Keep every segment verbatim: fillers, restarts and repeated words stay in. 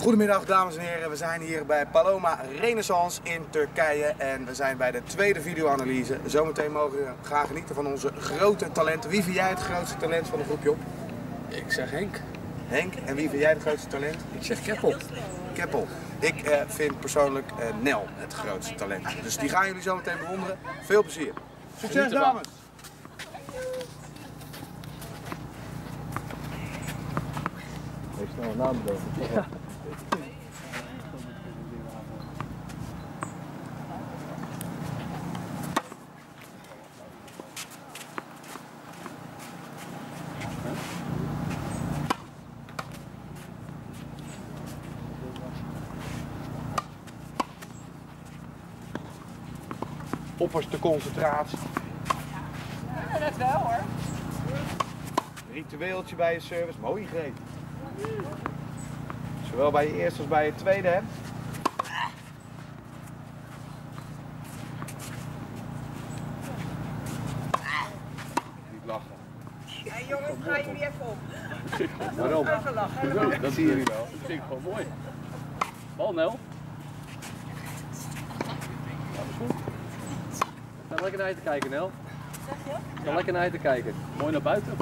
Goedemiddag dames en heren, we zijn hier bij Paloma Renaissance in Turkije en we zijn bij de tweede videoanalyse. Zometeen mogen we graag genieten van onze grote talenten. Wie vind jij het grootste talent van de groep, Job? Ik zeg Henk. Henk, en wie vind jij het grootste talent? Ik zeg Keppel. Keppel. Ik eh, vind persoonlijk eh, Nel het grootste talent. Dus die gaan jullie zometeen bewonderen. Veel plezier. Succes dames! Heeft snel een naam bedoeld. Ja. Opperste concentratie. Ja, dat wel hoor. Ritueeltje bij je service, mooi greep. Zowel bij je eerste als bij je tweede, hè? Niet lachen. Ja, jongens, ga je weer even op. Waarom? Even lachen. Dat zie je wel. Dat vind ik gewoon mooi. Bal, Nel. Ja, dat is goed. Sta lekker naar je te kijken, Nel. Zeg je? Sta lekker naar je te kijken. Mooi naar buiten.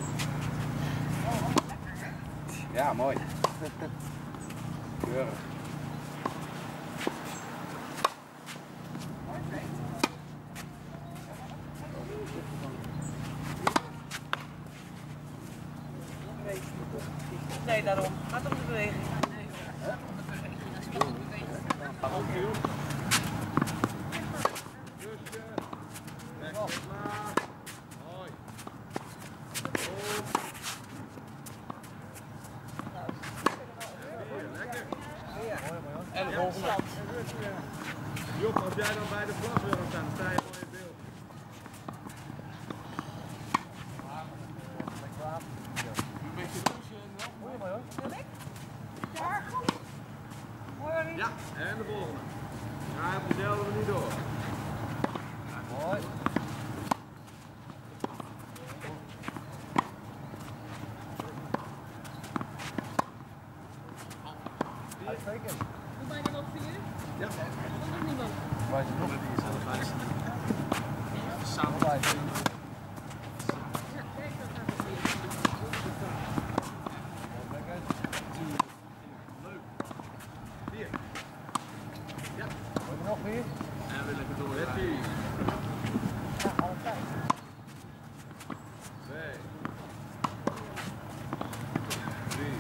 Ja, mooi. Keurig. Nee, daarom. Gaat om de beweging. En de volgende. Job, als jij dan bij de vlag wil staan, dan sta je voor je beeld. Een beetje pushen. Wil ik? Ja, goed. Mooi. Ja, en de volgende. Ga op dezelfde manier door. Mooi. Uitstekend. Doe mij er nog vier? Ja. Nog niemand. Wij zijn nog die zelf bij. Samen bij. Ja, kijk, dat gaat het weer. Lekker. Leuk. Vier. Ja. Hebben we nog vier? En we lekker door. Vier. Ja, altijd. Twee. Drie.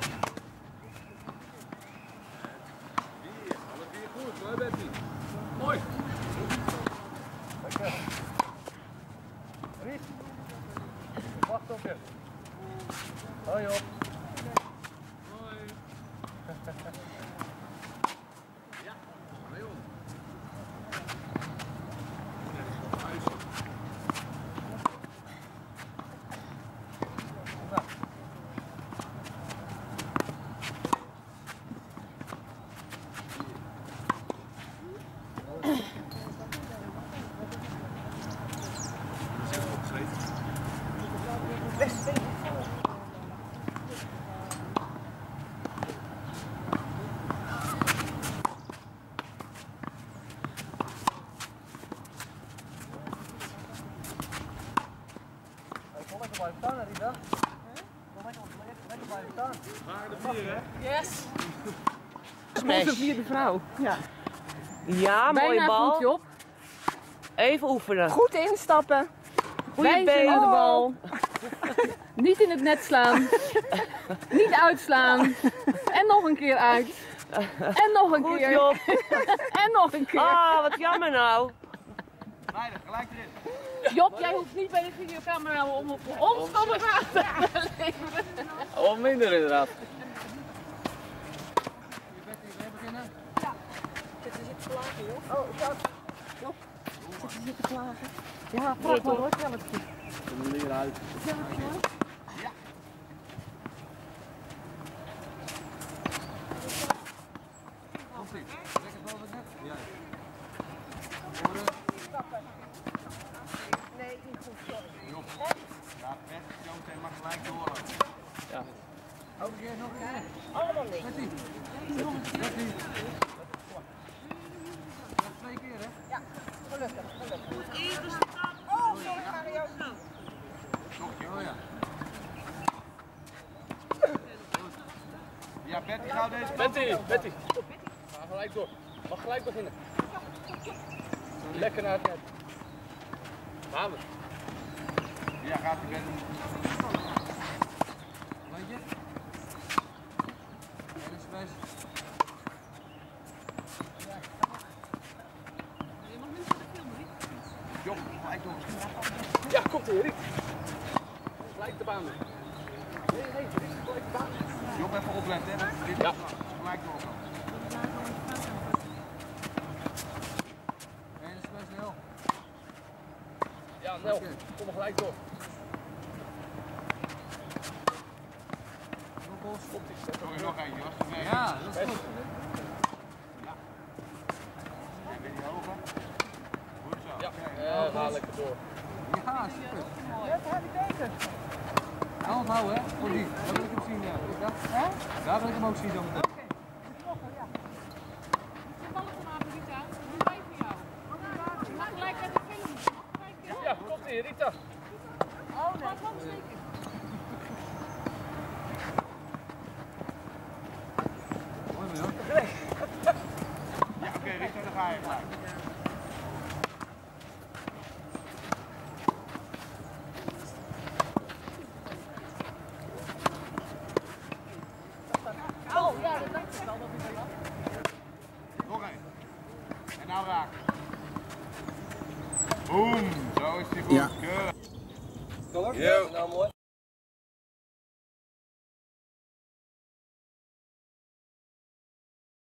Vier. Alle vier goed. Mooi, Betty. Mooi. Lekker. Ries. Wacht op je. Hoi op. Hoi. Ja, Leon. Kom lekker blijven staan, Rita. Kom lekker, lekker blijven staan. Maar de vier, hè? Yes. Onze vierde vrouw. Ja, ja mooie Bijna bal. goed, Job. Even oefenen. Goed instappen. Goeie Wijzen been. naar de bal. Niet in het net slaan. Niet uitslaan. En nog een keer uit. En nog een Goed, keer. Job. En nog een keer. Ah, wat jammer nou. Meiden, gelijk erin. Job, jij hoeft niet bij de videocamera om op ons commentaar te leveren. Oh, minder inderdaad. Oh, dat. Job, zit je zitten klagen? Ja, vraag maar hoor, tel het goed. Kom er eruit. Tel het goed. Ja. Komt-ie. Lekker boven het net. Ja. Stappen. Nee, niet goed, sorry. Job. Ja, weg. Zometeen mag gelijk door. Ja. Ook een keer, nog een keer. Allemaal niks. Betty. Betty. Ja, twee keer, hè? Ja, gelukkig, gelukkig. Oh, sorry Mario. Oh ja. Ja, Betty, gauw deze kant. Betty, Betty. Ga gelijk door. Mag gelijk beginnen. Lekker naar het net. Gaan we. Ja, gaat die Betty. Weet je? Hele space. Joh, gelijk door. Ja, komt ie, Riet. Gelijk de baan. Nee, nee, Riet, gelijk de baan. Joh, even opletten, hè. Dit Ja. is gelijk door. Hele space, heel. Ja, Nel, kom maar gelijk door. Komt ie. Sorry, nog eentje, hoor. Nee. Ja, dat is goed. En weer die hoger. Goed zo. Ja, Oké. eh, ga lekker door. Ja, super. Dat heb ik beter. Nou, onthouden, hè? Voor die. Daar wil ik hem zien. Ja. Ja. Daar wil ik hem ook zien zo meteen. Ja, komt ie, Rita. Mooi, man. Ja, oké, Rita, dan ga je gelijk. Oh, ja, dat dacht ik wel dat ik dat Nog één. En nou raak. Boom, zo is die goed. Ja. Keurig. Kom maar. Nou, mooi.